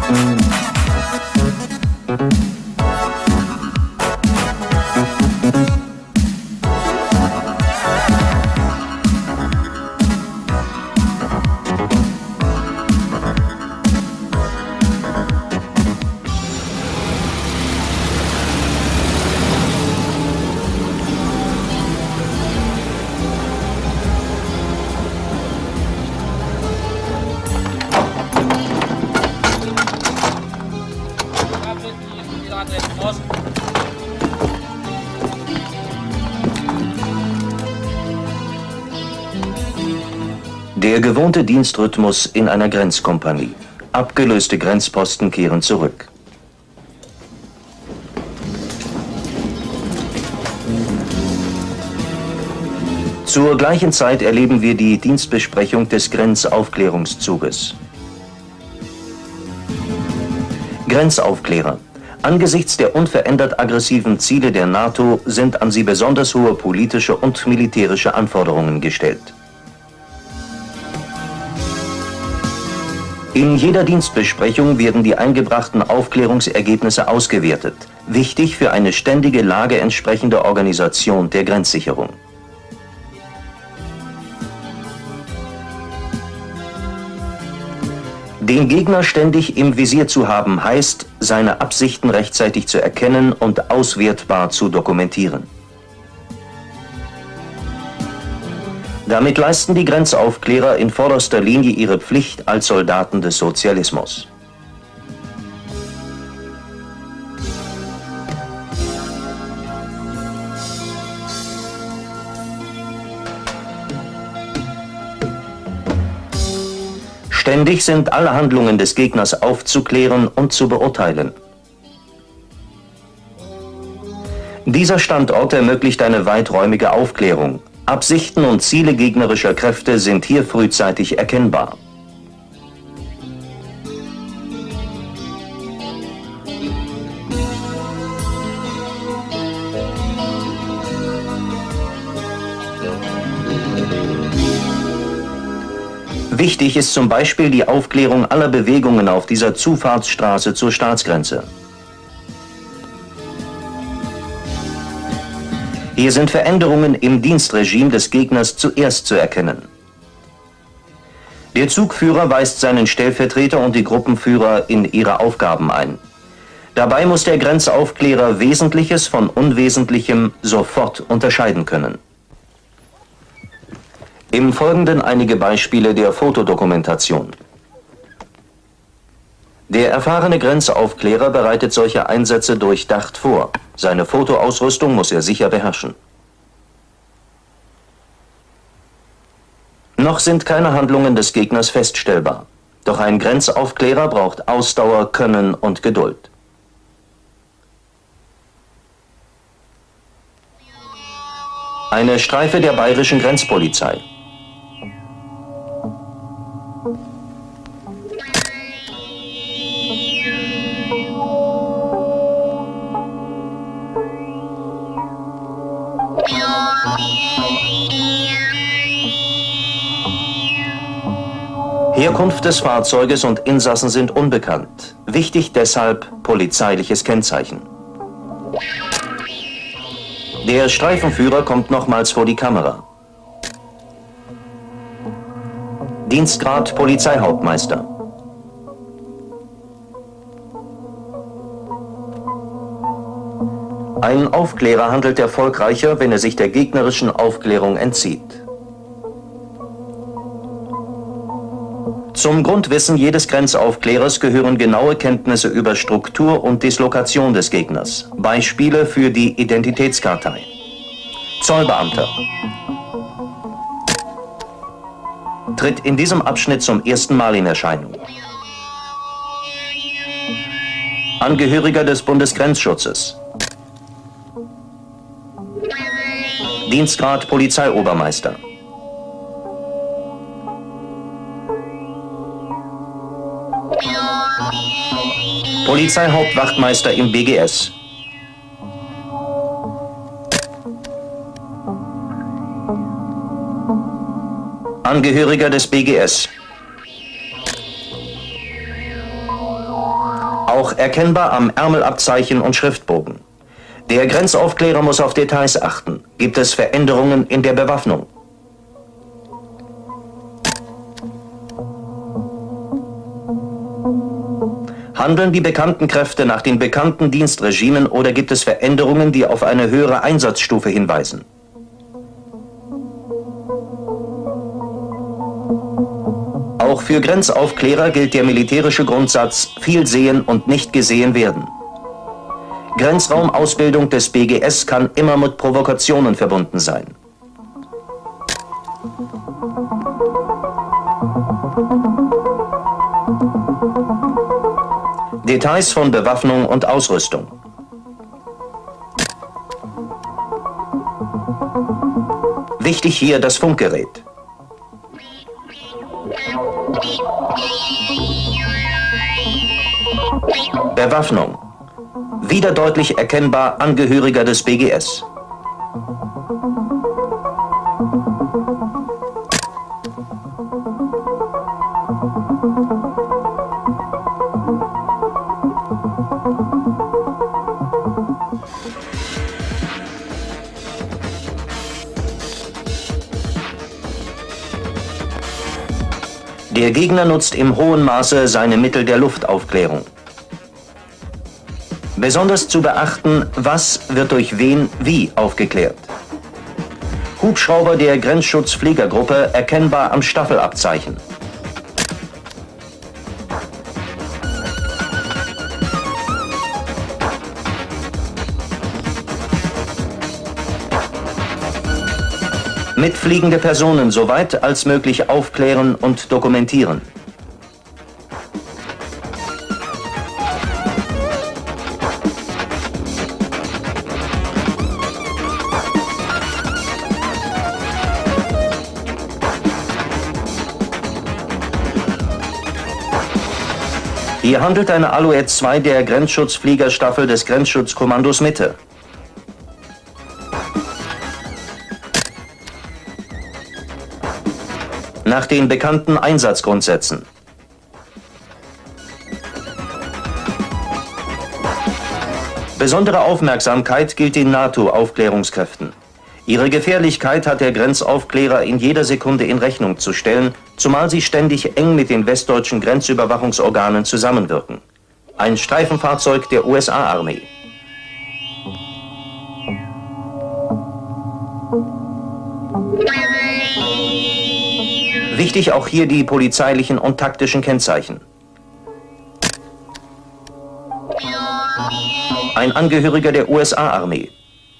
Der gewohnte Dienstrhythmus in einer Grenzkompanie. Abgelöste Grenzposten kehren zurück. Zur gleichen Zeit erleben wir die Dienstbesprechung des Grenzaufklärungszuges. Grenzaufklärer. Angesichts der unverändert aggressiven Ziele der NATO sind an sie besonders hohe politische und militärische Anforderungen gestellt. In jeder Dienstbesprechung werden die eingebrachten Aufklärungsergebnisse ausgewertet, wichtig für eine ständige Lage entsprechende Organisation der Grenzsicherung. Den Gegner ständig im Visier zu haben, heißt, seine Absichten rechtzeitig zu erkennen und auswertbar zu dokumentieren. Damit leisten die Grenzaufklärer in vorderster Linie ihre Pflicht als Soldaten des Sozialismus. Ständig sind alle Handlungen des Gegners aufzuklären und zu beurteilen. Dieser Standort ermöglicht eine weiträumige Aufklärung. Absichten und Ziele gegnerischer Kräfte sind hier frühzeitig erkennbar. Wichtig ist zum Beispiel die Aufklärung aller Bewegungen auf dieser Zufahrtsstraße zur Staatsgrenze. Hier sind Veränderungen im Dienstregime des Gegners zuerst zu erkennen. Der Zugführer weist seinen Stellvertreter und die Gruppenführer in ihre Aufgaben ein. Dabei muss der Grenzaufklärer Wesentliches von Unwesentlichem sofort unterscheiden können. Im Folgenden einige Beispiele der Fotodokumentation. Der erfahrene Grenzaufklärer bereitet solche Einsätze durchdacht vor. Seine Fotoausrüstung muss er sicher beherrschen. Noch sind keine Handlungen des Gegners feststellbar. Doch ein Grenzaufklärer braucht Ausdauer, Können und Geduld. Eine Streife der bayerischen Grenzpolizei. Herkunft des Fahrzeuges und Insassen sind unbekannt. Wichtig deshalb polizeiliches Kennzeichen. Der Streifenführer kommt nochmals vor die Kamera. Dienstgrad Polizeihauptmeister. Ein Aufklärer handelt erfolgreicher, wenn er sich der gegnerischen Aufklärung entzieht. Zum Grundwissen jedes Grenzaufklärers gehören genaue Kenntnisse über Struktur und Dislokation des Gegners. Beispiele für die Identitätskartei. Zollbeamter. Tritt in diesem Abschnitt zum ersten Mal in Erscheinung. Angehöriger des Bundesgrenzschutzes. Dienstgrad Polizeiobermeister. Polizeihauptwachtmeister im BGS. Angehöriger des BGS. Auch erkennbar am Ärmelabzeichen und Schriftbogen. Der Grenzaufklärer muss auf Details achten. Gibt es Veränderungen in der Bewaffnung? Handeln die bekannten Kräfte nach den bekannten Dienstregimen oder gibt es Veränderungen, die auf eine höhere Einsatzstufe hinweisen? Auch für Grenzaufklärer gilt der militärische Grundsatz: viel sehen und nicht gesehen werden. Grenzraumausbildung des BGS kann immer mit Provokationen verbunden sein. Details von Bewaffnung und Ausrüstung. Wichtig hier das Funkgerät. Bewaffnung. Wieder deutlich erkennbar Angehöriger des BGS. Der Gegner nutzt im hohen Maße seine Mittel der Luftaufklärung. Besonders zu beachten, was wird durch wen wie aufgeklärt. Hubschrauber der Grenzschutzfliegergruppe erkennbar am Staffelabzeichen. Mitfliegende Personen soweit als möglich aufklären und dokumentieren. Hier handelt eine Alouette 2 der Grenzschutzfliegerstaffel des Grenzschutzkommandos Mitte. Nach den bekannten Einsatzgrundsätzen. Besondere Aufmerksamkeit gilt den NATO-Aufklärungskräften. Ihre Gefährlichkeit hat der Grenzaufklärer in jeder Sekunde in Rechnung zu stellen, zumal sie ständig eng mit den westdeutschen Grenzüberwachungsorganen zusammenwirken. Ein Streifenfahrzeug der USA-Armee. Wichtig auch hier die polizeilichen und taktischen Kennzeichen. Ein Angehöriger der USA-Armee.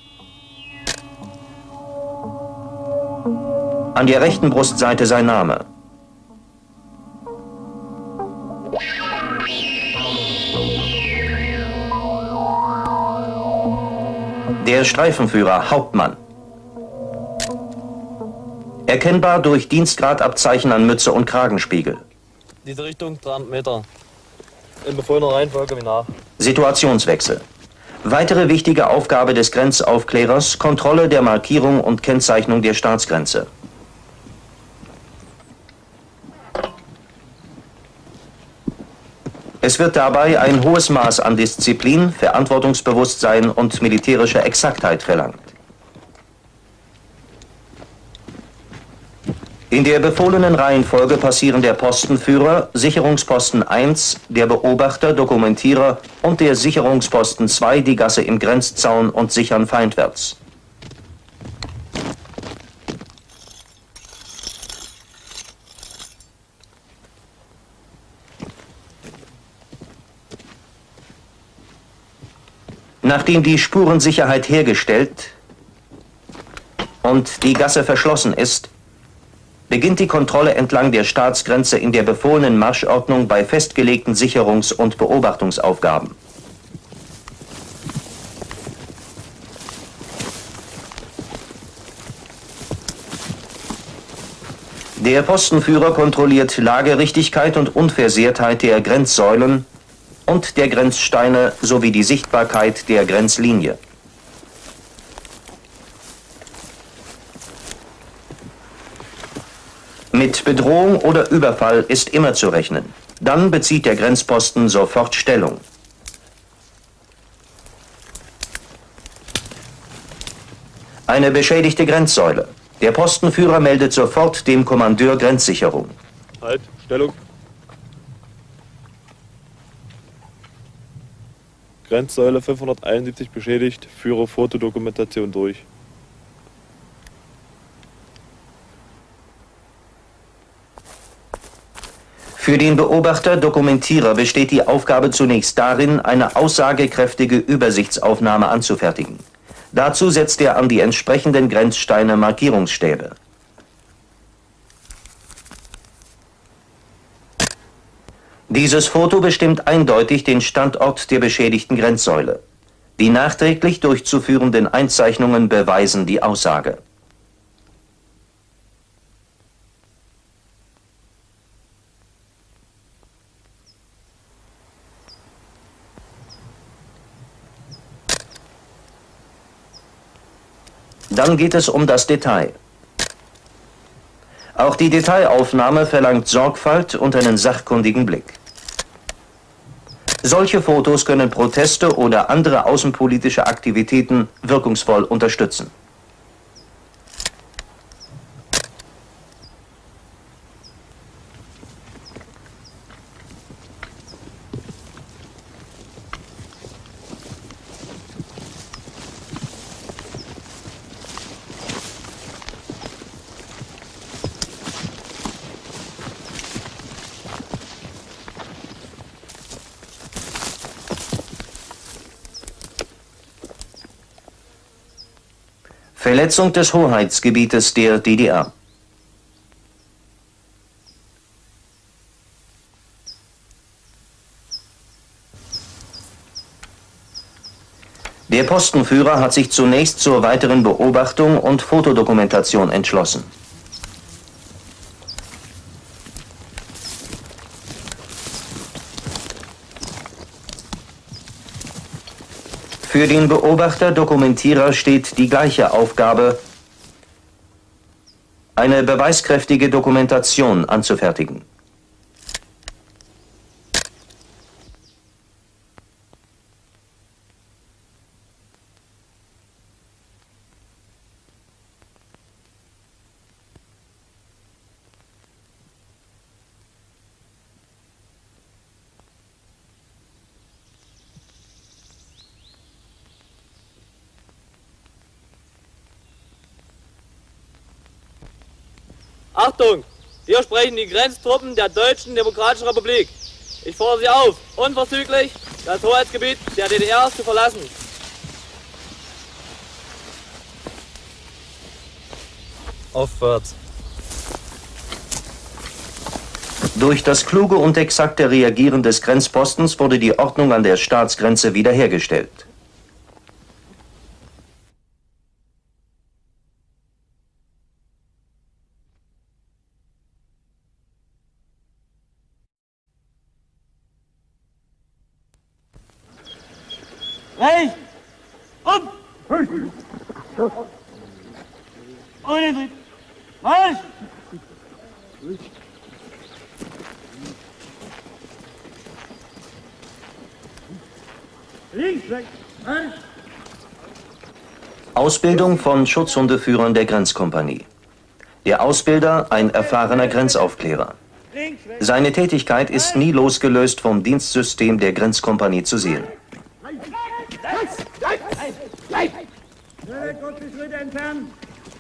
An der rechten Brustseite sein Name. Der Streifenführer Hauptmann. Erkennbar durch Dienstgradabzeichen an Mütze und Kragenspiegel. Diese Richtung 300 Meter. In befohlener Reihenfolge wie nach. Situationswechsel. Weitere wichtige Aufgabe des Grenzaufklärers: Kontrolle der Markierung und Kennzeichnung der Staatsgrenze. Es wird dabei ein hohes Maß an Disziplin, Verantwortungsbewusstsein und militärischer Exaktheit verlangt. In der befohlenen Reihenfolge passieren der Postenführer, Sicherungsposten 1, der Beobachter, Dokumentierer und der Sicherungsposten 2 die Gasse im Grenzzaun und sichern feindwärts. Nachdem die Spurensicherheit hergestellt und die Gasse verschlossen ist, beginnt die Kontrolle entlang der Staatsgrenze in der befohlenen Marschordnung bei festgelegten Sicherungs- und Beobachtungsaufgaben. Der Postenführer kontrolliert Lagerichtigkeit und Unversehrtheit der Grenzsäulen und der Grenzsteine sowie die Sichtbarkeit der Grenzlinie. Mit Bedrohung oder Überfall ist immer zu rechnen. Dann bezieht der Grenzposten sofort Stellung. Eine beschädigte Grenzsäule. Der Postenführer meldet sofort dem Kommandeur Grenzsicherung. Halt, Stellung. Grenzsäule 571 beschädigt, führe Fotodokumentation durch. Für den Beobachter-Dokumentierer besteht die Aufgabe zunächst darin, eine aussagekräftige Übersichtsaufnahme anzufertigen. Dazu setzt er an die entsprechenden Grenzsteine Markierungsstäbe. Dieses Foto bestimmt eindeutig den Standort der beschädigten Grenzsäule. Die nachträglich durchzuführenden Einzeichnungen beweisen die Aussage. Dann geht es um das Detail. Auch die Detailaufnahme verlangt Sorgfalt und einen sachkundigen Blick. Solche Fotos können Proteste oder andere außenpolitische Aktivitäten wirkungsvoll unterstützen. Verletzung des Hoheitsgebietes der DDR. Der Postenführer hat sich zunächst zur weiteren Beobachtung und Fotodokumentation entschlossen. Für den Beobachter-Dokumentierer steht die gleiche Aufgabe, eine beweiskräftige Dokumentation anzufertigen. Achtung! Hier sprechen die Grenztruppen der Deutschen Demokratischen Republik. Ich fordere Sie auf, unverzüglich das Hoheitsgebiet der DDR zu verlassen. Aufwärts. Durch das kluge und exakte Reagieren des Grenzpostens wurde die Ordnung an der Staatsgrenze wiederhergestellt. Rechts! Um! Ohne Tritt! Marsch! Links, rechts! Marsch! Ausbildung von Schutzhundeführern der Grenzkompanie. Der Ausbilder ein erfahrener Grenzaufklärer. Seine Tätigkeit ist nie losgelöst vom Dienstsystem der Grenzkompanie zu sehen. Kurze Schritte entfernen.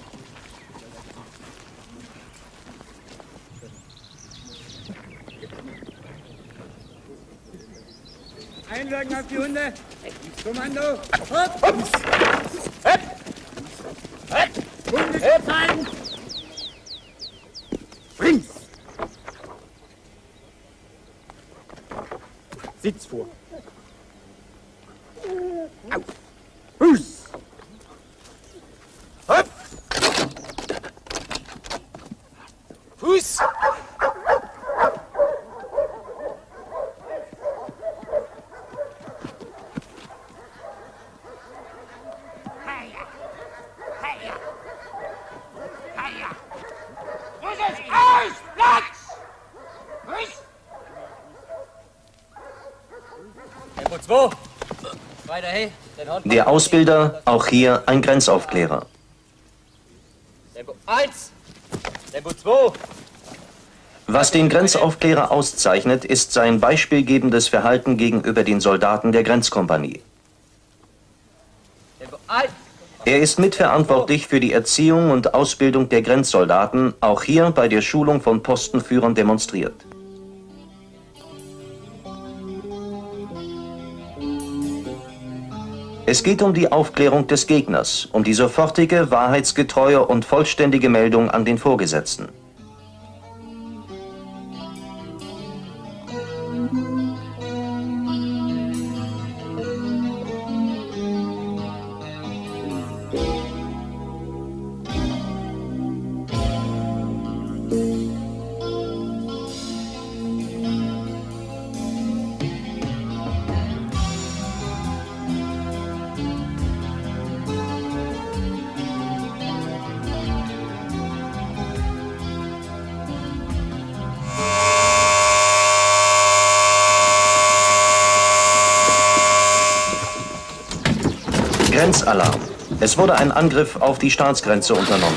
Einwirken auf die Hunde. Kommando. Hopp. Hunde zeigen. Links. Sitz vor. Auf. Fuß. Hopp. Fuß. Der Ausbilder, auch hier ein Grenzaufklärer. 1. Tempo 2. Was den Grenzaufklärer auszeichnet, ist sein beispielgebendes Verhalten gegenüber den Soldaten der Grenzkompanie. Tempo 1. Er ist mitverantwortlich für die Erziehung und Ausbildung der Grenzsoldaten, auch hier bei der Schulung von Postenführern demonstriert. Es geht um die Aufklärung des Gegners, um die sofortige, wahrheitsgetreue und vollständige Meldung an den Vorgesetzten. Grenzalarm. Es wurde ein Angriff auf die Staatsgrenze unternommen.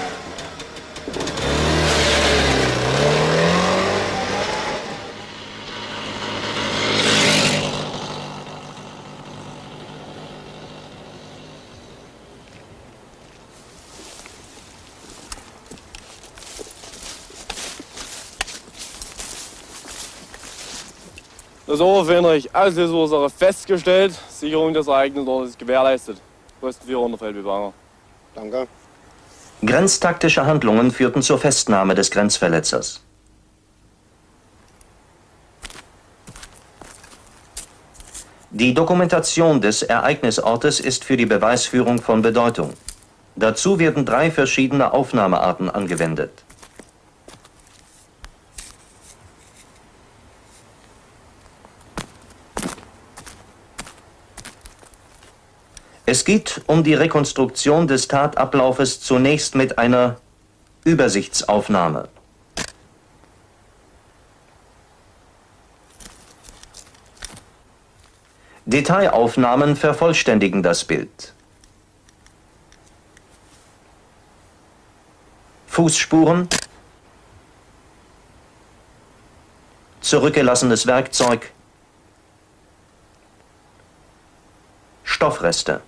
Das Oberfähnrich Auslösursache festgestellt. Sicherung des Ereignisses ist gewährleistet. Postenführer unter Feldbewanger. Danke. Grenztaktische Handlungen führten zur Festnahme des Grenzverletzers. Die Dokumentation des Ereignisortes ist für die Beweisführung von Bedeutung. Dazu werden 3 verschiedene Aufnahmearten angewendet. Es geht um die Rekonstruktion des Tatablaufes zunächst mit einer Übersichtsaufnahme. Detailaufnahmen vervollständigen das Bild. Fußspuren, zurückgelassenes Werkzeug, Stoffreste.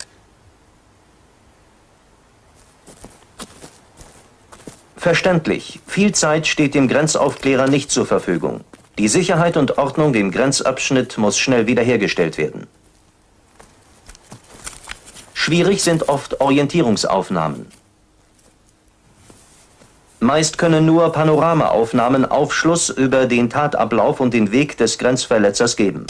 Verständlich, viel Zeit steht dem Grenzaufklärer nicht zur Verfügung. Die Sicherheit und Ordnung im Grenzabschnitt muss schnell wiederhergestellt werden. Schwierig sind oft Orientierungsaufnahmen. Meist können nur Panoramaaufnahmen Aufschluss über den Tatablauf und den Weg des Grenzverletzers geben.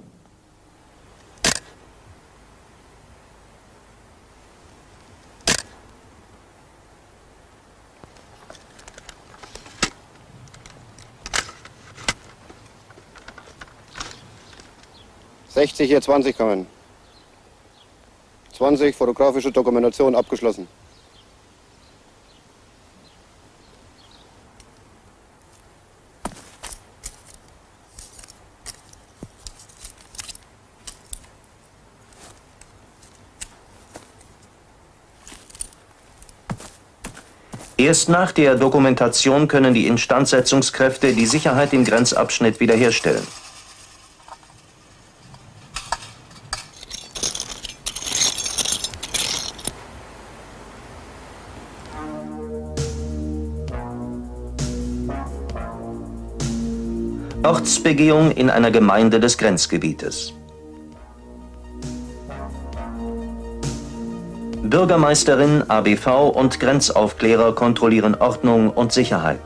Hier 20 kommen. 20 fotografische Dokumentation abgeschlossen. Erst nach der Dokumentation können die Instandsetzungskräfte die Sicherheit im Grenzabschnitt wiederherstellen. Ortsbegehung in einer Gemeinde des Grenzgebietes. Bürgermeisterin, ABV und Grenzaufklärer kontrollieren Ordnung und Sicherheit.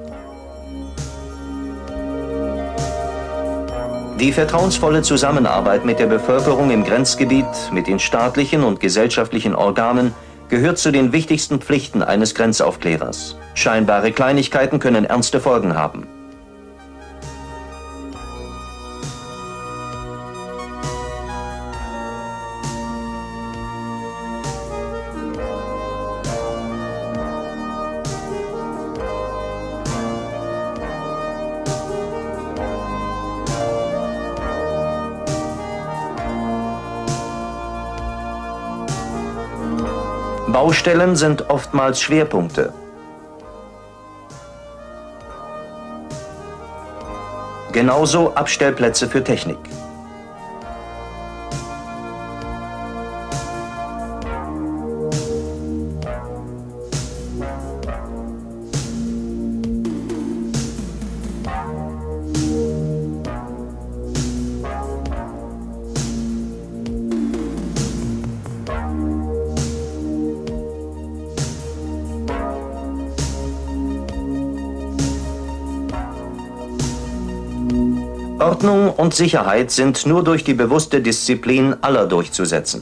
Die vertrauensvolle Zusammenarbeit mit der Bevölkerung im Grenzgebiet, mit den staatlichen und gesellschaftlichen Organen, gehört zu den wichtigsten Pflichten eines Grenzaufklärers. Scheinbare Kleinigkeiten können ernste Folgen haben. Baustellen sind oftmals Schwerpunkte. Genauso Abstellplätze für Technik. Ordnung und Sicherheit sind nur durch die bewusste Disziplin aller durchzusetzen.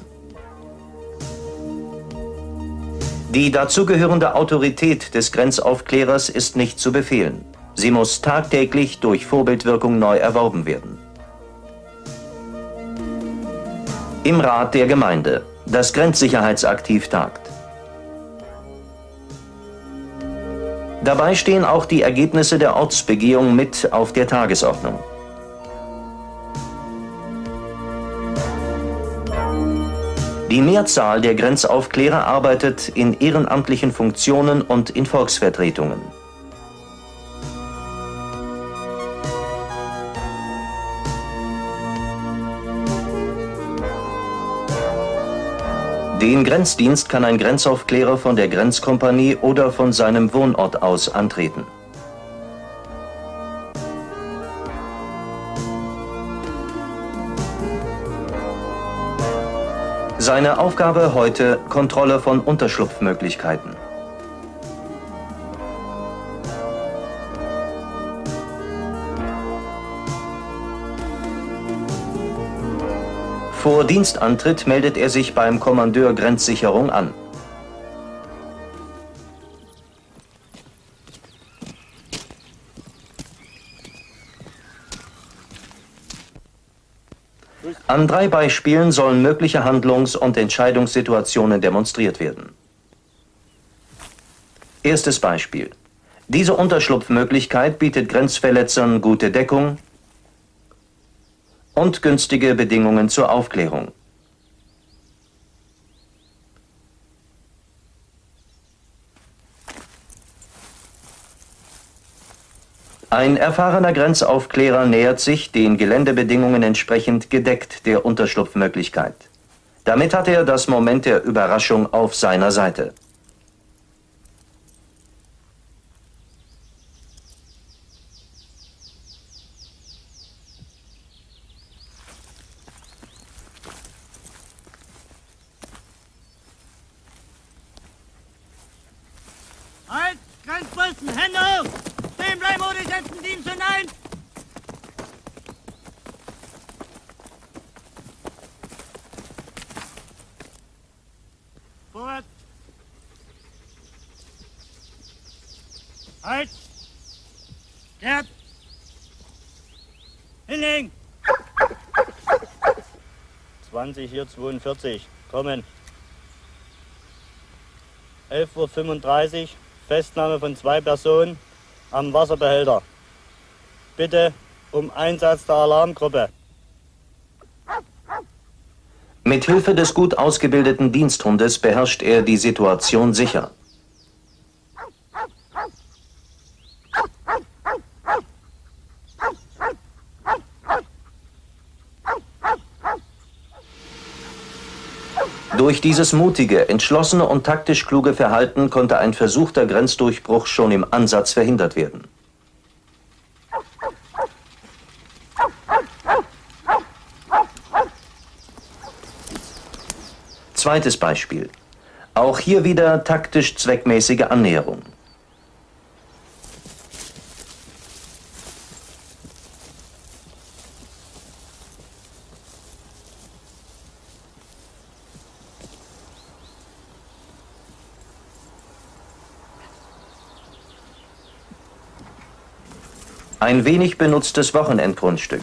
Die dazugehörende Autorität des Grenzaufklärers ist nicht zu befehlen. Sie muss tagtäglich durch Vorbildwirkung neu erworben werden. Im Rat der Gemeinde, das Grenzsicherheitsaktiv tagt. Dabei stehen auch die Ergebnisse der Ortsbegehung mit auf der Tagesordnung. Die Mehrzahl der Grenzaufklärer arbeitet in ehrenamtlichen Funktionen und in Volksvertretungen. Den Grenzdienst kann ein Grenzaufklärer von der Grenzkompanie oder von seinem Wohnort aus antreten. Seine Aufgabe heute: Kontrolle von Unterschlupfmöglichkeiten. Vor Dienstantritt meldet er sich beim Kommandeur Grenzsicherung an. An 3 Beispielen sollen mögliche Handlungs- und Entscheidungssituationen demonstriert werden. Erstes Beispiel. Diese Unterschlupfmöglichkeit bietet Grenzverletzern gute Deckung und günstige Bedingungen zur Aufklärung. Ein erfahrener Grenzaufklärer nähert sich, den Geländebedingungen entsprechend, gedeckt der Unterschlupfmöglichkeit. Damit hat er das Moment der Überraschung auf seiner Seite. Halt! Grenzposten, Hände hoch! Stehen bleiben oder die setzen Dienst hinein! Vorwärts! Halt! Kehrt! Hinlegen! 20 hier 42. Kommen. 11:35 Uhr. Festnahme von 2 Personen am Wasserbehälter. Bitte um Einsatz der Alarmgruppe. Mit Hilfe des gut ausgebildeten Diensthundes beherrscht er die Situation sicher. Durch dieses mutige, entschlossene und taktisch kluge Verhalten konnte ein versuchter Grenzdurchbruch schon im Ansatz verhindert werden. Zweites Beispiel. Auch hier wieder taktisch zweckmäßige Annäherung. Ein wenig benutztes Wochenendgrundstück.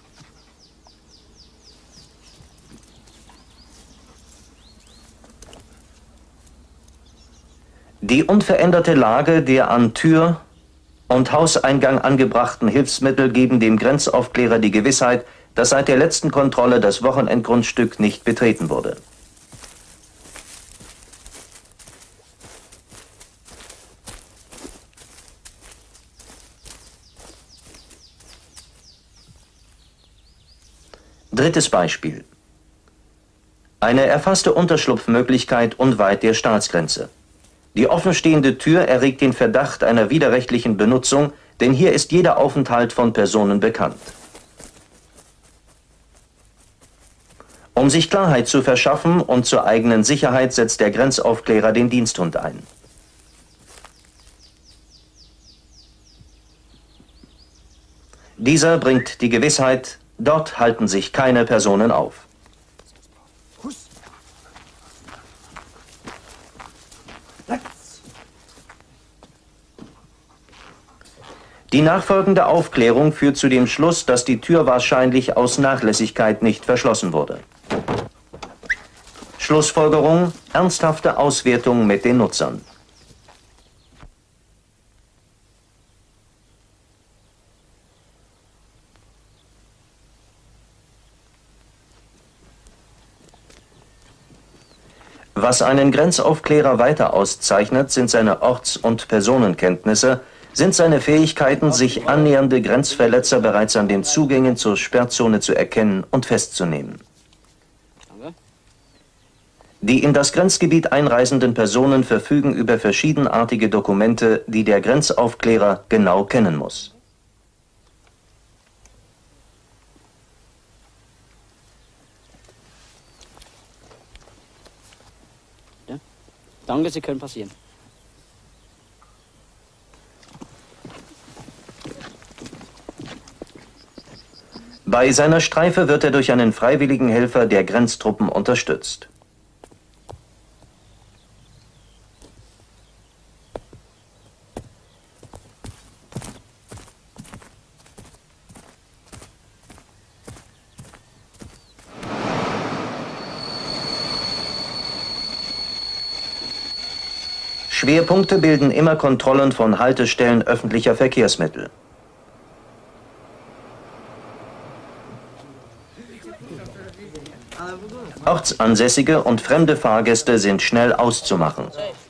Die unveränderte Lage der an Tür und Hauseingang angebrachten Hilfsmittel geben dem Grenzaufklärer die Gewissheit, dass seit der letzten Kontrolle das Wochenendgrundstück nicht betreten wurde. Drittes Beispiel. Eine erfasste Unterschlupfmöglichkeit unweit der Staatsgrenze. Die offenstehende Tür erregt den Verdacht einer widerrechtlichen Benutzung, denn hier ist jeder Aufenthalt von Personen bekannt. Um sich Klarheit zu verschaffen und zur eigenen Sicherheit setzt der Grenzaufklärer den Diensthund ein. Dieser bringt die Gewissheit, dort halten sich keine Personen auf. Die nachfolgende Aufklärung führt zu dem Schluss, dass die Tür wahrscheinlich aus Nachlässigkeit nicht verschlossen wurde. Schlussfolgerung: ernsthafte Auswertung mit den Nutzern. Was einen Grenzaufklärer weiter auszeichnet, sind seine Orts- und Personenkenntnisse, sind seine Fähigkeiten, sich annähernde Grenzverletzer bereits an den Zugängen zur Sperrzone zu erkennen und festzunehmen. Die in das Grenzgebiet einreisenden Personen verfügen über verschiedenartige Dokumente, die der Grenzaufklärer genau kennen muss. Ja. Danke, Sie können passieren. Bei seiner Streife wird er durch einen freiwilligen Helfer der Grenztruppen unterstützt. Schwerpunkte bilden immer Kontrollen von Haltestellen öffentlicher Verkehrsmittel. Ortsansässige und fremde Fahrgäste sind schnell auszumachen.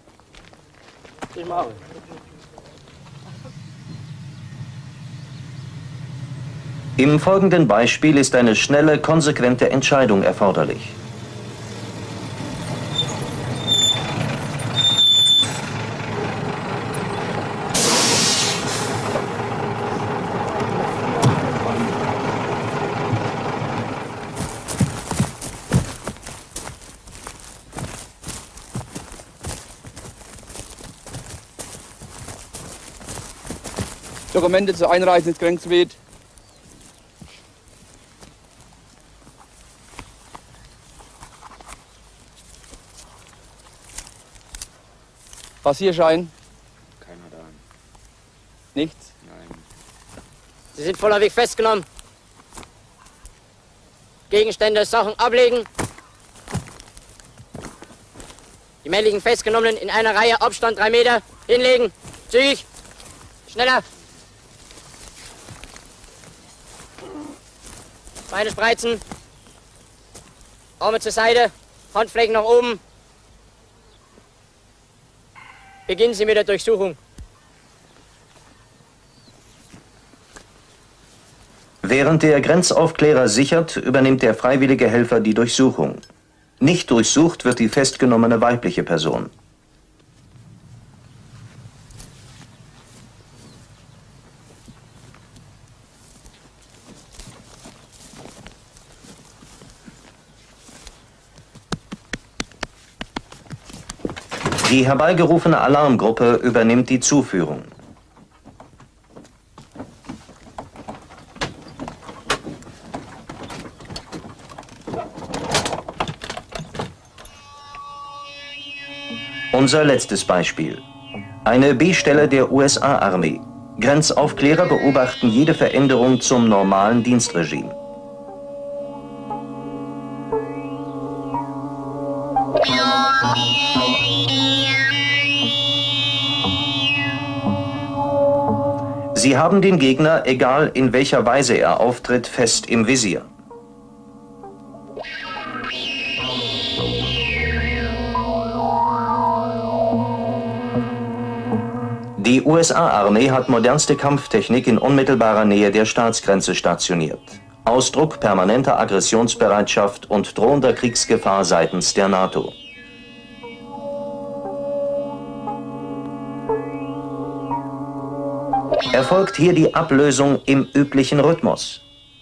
Im folgenden Beispiel ist eine schnelle, konsequente Entscheidung erforderlich. Dokumente zur Einreise ins Grenzgebiet. Passierschein? Keiner da. Nichts? Nein. Sie sind voller festgenommen. Gegenstände, Sachen ablegen. Die männlichen Festgenommenen in einer Reihe, Abstand 3 Meter, hinlegen. Zügig. Schneller. Beine spreizen. Arme zur Seite. Handflächen nach oben. Beginnen Sie mit der Durchsuchung. Während der Grenzaufklärer sichert, übernimmt der freiwillige Helfer die Durchsuchung. Nicht durchsucht wird die festgenommene weibliche Person. Die herbeigerufene Alarmgruppe übernimmt die Zuführung. Unser letztes Beispiel. Eine B-Stelle der USA-Armee. Grenzaufklärer beobachten jede Veränderung zum normalen Dienstregime. Sie haben den Gegner, egal in welcher Weise er auftritt, fest im Visier. Die USA-Armee hat modernste Kampftechnik in unmittelbarer Nähe der Staatsgrenze stationiert. Ausdruck permanenter Aggressionsbereitschaft und drohender Kriegsgefahr seitens der NATO. Erfolgt hier die Ablösung im üblichen Rhythmus?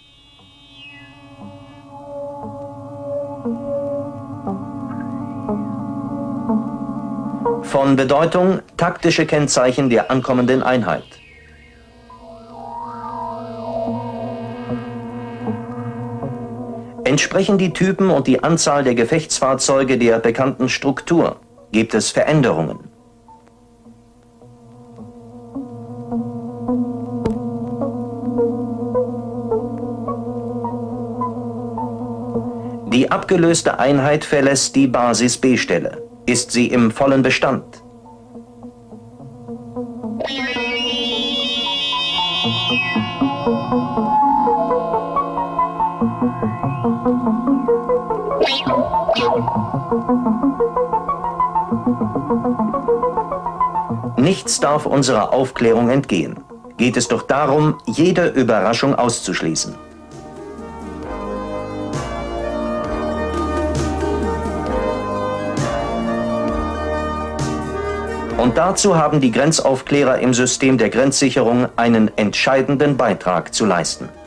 Von Bedeutung taktische Kennzeichen der ankommenden Einheit. Entsprechen die Typen und die Anzahl der Gefechtsfahrzeuge der bekannten Struktur? Gibt es Veränderungen? Die abgelöste Einheit verlässt die Basis B-Stelle. Ist sie im vollen Bestand? Nichts darf unserer Aufklärung entgehen. Geht es doch darum, jede Überraschung auszuschließen. Und dazu haben die Grenzaufklärer im System der Grenzsicherung einen entscheidenden Beitrag zu leisten.